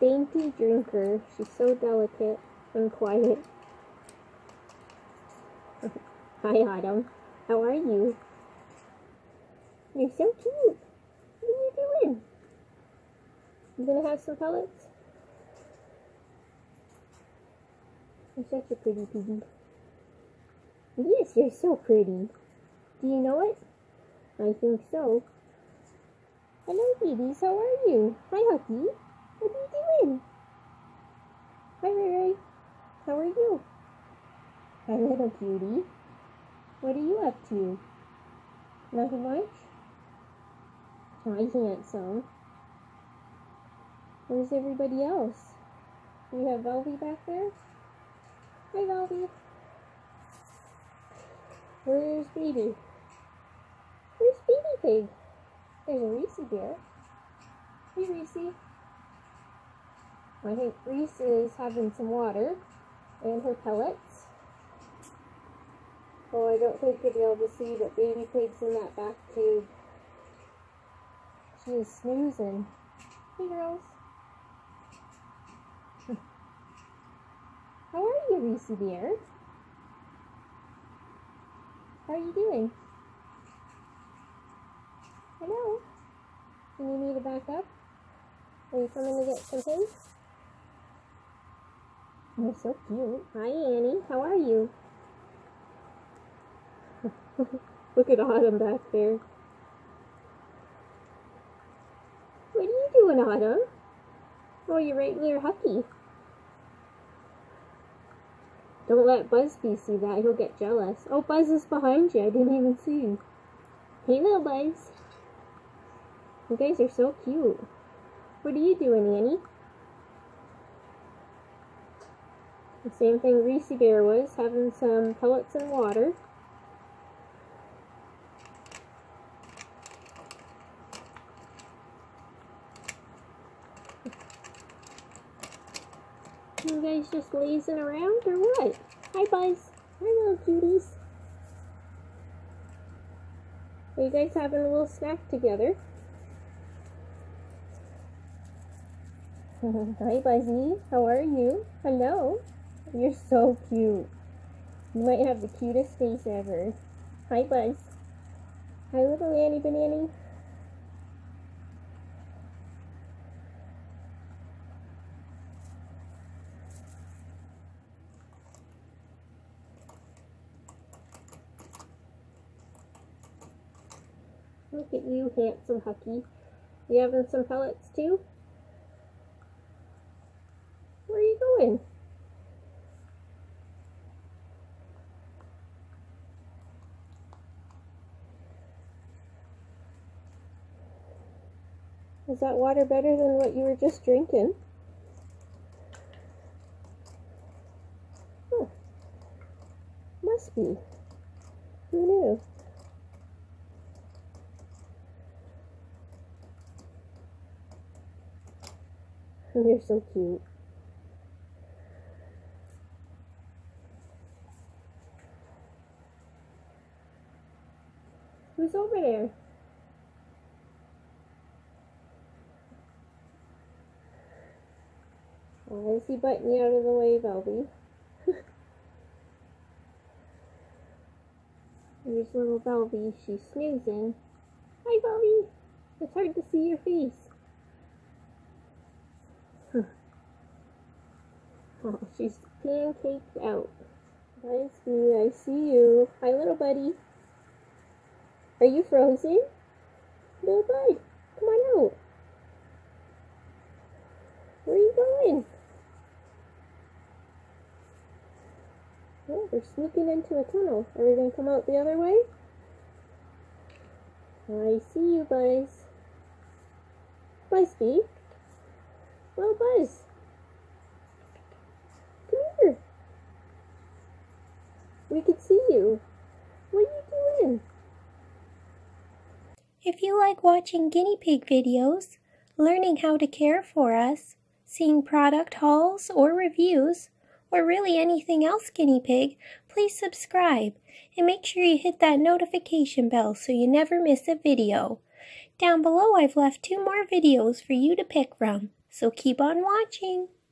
dainty drinker. She's so delicate and quiet. Hi, Autumn. How are you? You're so cute. What are you doing? You gonna have some pellets? You're such a pretty piggy. Yes, you're so pretty. Do you know it? I think so. Hello, babies. How are you? Hi, Hucky. What are you doing? Hi, Ray Ray. How are you? Hi, little cutie. What are you up to? Nothing much? Hi, handsome. Where's everybody else? You have Velvy back there? Hi, Velvy. Where's Baby? Where's Baby Pig? There's a Reese bear. Hey, Reese. I think Reese is having some water and her pellets. Oh, I don't think you'll be able to see, but Baby Pig's in that back tube. She is snoozing. Hey, girls. How are you, Reese bear? How are you doing? Hello? Do you need me to back up? Are you coming to get some things? You're so cute. Hi, Annie. How are you? Look at Autumn back there. What are you doing, Autumn? Oh, you're right near Hucky. Don't let Buzzbee see that. He'll get jealous. Oh, Buzz is behind you. I didn't even see. Hey, little Buzz. You guys are so cute. What are you doing, Annie? The same thing Reese Bear was, having some pellets and water. You guys just lazing around or what? Hi, Buzz. Hi, little cuties. Are you guys having a little snack together? Hi, Buzzy. How are you? Hello. You're so cute. You might have the cutest face ever. Hi, Buzz. Hi, little Annie Banani. Look at you, handsome Hucky. You having some pellets too? Where are you going? Is that water better than what you were just drinking? Huh. Must be. Who knew? You're so cute. Who's over there? Why is he butting you out of the way, Velvy? Here's little Velvy. She's snoozing. Hi, Velvy. It's hard to see your face. Oh, she's pancaked out. Buzzbee, I see you. Hi, little buddy. Are you frozen? Little bud, come on out. Where are you going? Oh, they're sneaking into a tunnel. Are we going to come out the other way? I see you, Buzz. Buzzbee. Well, Buzz. Come here. We could see you. What are you doing? If you like watching guinea pig videos, learning how to care for us, seeing product hauls or reviews, or really anything else guinea pig, please subscribe and make sure you hit that notification bell so you never miss a video. Down below I've left 2 more videos for you to pick from, So keep on watching.